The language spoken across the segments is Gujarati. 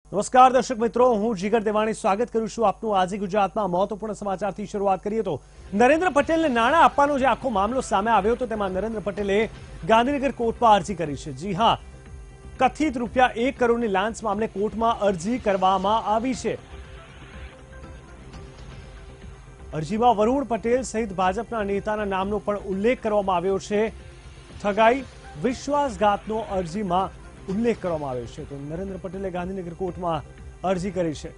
નમસ્કાર દર્શક મિત્રો, હું જીગર દેવાણી સ્વાગત કરું છું આપનું આજે ગુજરાતમાં મહત્વપૂર્ણ સમાચારથી શરૂઆત કરીએ તો નરેન્દ્ર પટેલને નાણાં આપવાનો જે આખો મામલો સામે આવ્યો હતો તેમાં નરેન્દ્ર પટેલે ગાંધીનગર કોર્ટમાં અરજી કરી છે। જી હા, કથિત રૂપિયા 1 કરોડની લાંચ મામલે કોર્ટમાં અરજી કરવામાં આવી છે। અરજીમાં વરુણ પટેલ સહિત ભાજપના નેતાના નામનો પણ ઉલ્લેખ કરવામાં આવ્યો છે। ઠગાઈ વિશ્વાસઘાતનો અરજીમાં ઉલ્લેખ કરવામાં આવ્યો છે। તો નરેન્દ્ર પટેલે ગાંધીનગર કોર્ટમાં અરજી કરી છે।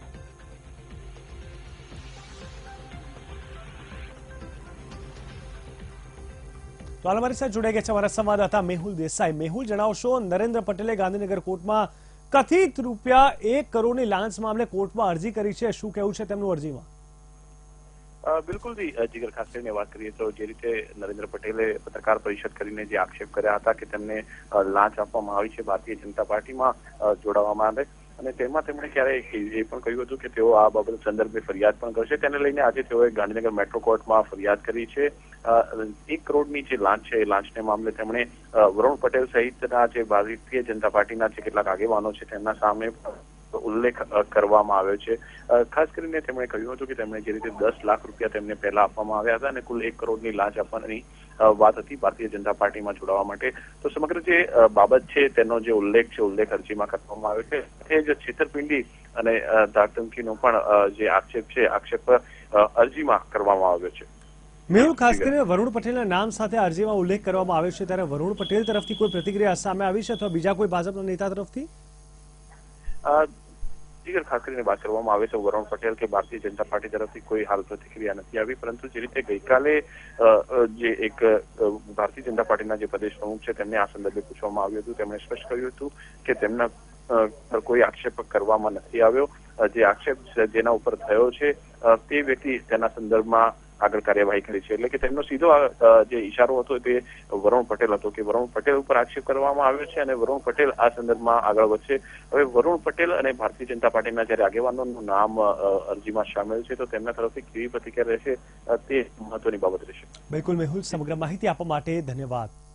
તો હાલ અમારી સાથે જોડાઈ ગયા છે અમારા સંવાદદાતા મેહુલ દેસાઈ। મેહુલ, જણાવશો, નરેન્દ્ર પટેલે ગાંધીનગર કોર્ટમાં કથિત રૂપિયા 1 કરોડની લાંચ મામલે કોર્ટમાં અરજી કરી છે। શું કહેવું છે તેમનું અરજીમાં? બિલકુલ જી જીગર, ખાસ કરીને વાત કરીએ તો જે રીતે નરેન્દ્ર પટેલે પત્રકાર પરિષદ કરીને જે આક્ષેપ કર્યા હતા કે તેમને લાંચ આપવામાં આવી છે ભારતીય જનતા પાર્ટીમાં જોડાવામાં આવે, અને તેમાં તેમણે ક્યારેય એ પણ કહ્યું હતું કે તેઓ આ બાબત સંદર્ભે ફરિયાદ પણ કરશે। તેને લઈને આજે તેઓએ ગાંધીનગર મેટ્રો કોર્ટમાં ફરિયાદ કરી છે। 1 કરોડની જે લાંચ છે એ લાંચને મામલે તેમણે વરુણ પટેલ સહિતના જે ભારતીય જનતા પાર્ટીના જે કેટલાક આગેવાનો છે તેમના સામે ઉલ્લેખ કરવામાં આવ્યો છે। ખાસ કરીને તેમણે કહ્યું હતું કે તેમણે જે રીતે 10 લાખ રૂપિયા તેમને પહેલા આપવામાં આવ્યા હતા અને કુલ 1 કરોડની લાંચ આપવાની વાત હતી ભારતીય જનતા પાર્ટીમાં જોડાવા માટે। તો સમગ્ર જે બાબત છે તેનો જે ઉલ્લેખ અરજીમાં કરવામાં આવ્યો છે, તે જ છેતરપિંડી અને ધાકધમકીનો પણ જે આક્ષેપ અરજીમાં કરવામાં આવ્યો છે। મેહુલ, ખાસ કરીને વરુણ પટેલના નામ સાથે અરજીમાં ઉલ્લેખ કરવામાં આવ્યો છે, ત્યારે વરુણ પટેલ તરફથી કોઈ પ્રતિક્રિયા સામે આવી છે અથવા બીજા કોઈ ભાજપના નેતા તરફથી? જીગર, ખાસ કરીને વાત કરવામાં આવે છે વરુણ પટેલ કે ભારતીય જનતા પાર્ટી તરફથી કોઈ હાલ પ્રતિક્રિયા નથી આવી, પરંતુ જે રીતે ગઈકાલે જે એક ભારતીય જનતા પાર્ટીના જે પ્રદેશ પ્રમુખ છે તેમને આ સંદર્ભે પૂછવામાં આવ્યું હતું, તેમણે સ્પષ્ટ કહ્યું હતું કે તેમના પર કોઈ આક્ષેપ કરવામાં નથી આવ્યો। જે આક્ષેપ જેના ઉપર થયો છે તે વ્યક્તિ તેના સંદર્ભમાં આગળ કાર્યવાહી કરી છે। એટલે કે તેમનો સીધો જે ઇશારો હતો તે વરુણ પટેલ હતો કે વરુણ પટેલ ઉપર આક્ષેપ કરવામાં આવ્યો છે અને વરુણ પટેલ આ સંદર્ભમાં આગળ વધશે। હવે વરુણ પટેલ અને ભારતીય જનતા પાર્ટીના જ્યારે આગેવાનોનું નામ અરજીમાં સામેલ છે તો તેમના તરફથી કેવી પ્રતિક્રિયા રહેશે તે મહત્વની બાબત રહેશે। બિલકુલ મેહુલ, સમગ્ર માહિતી આપવા માટે ધન્યવાદ।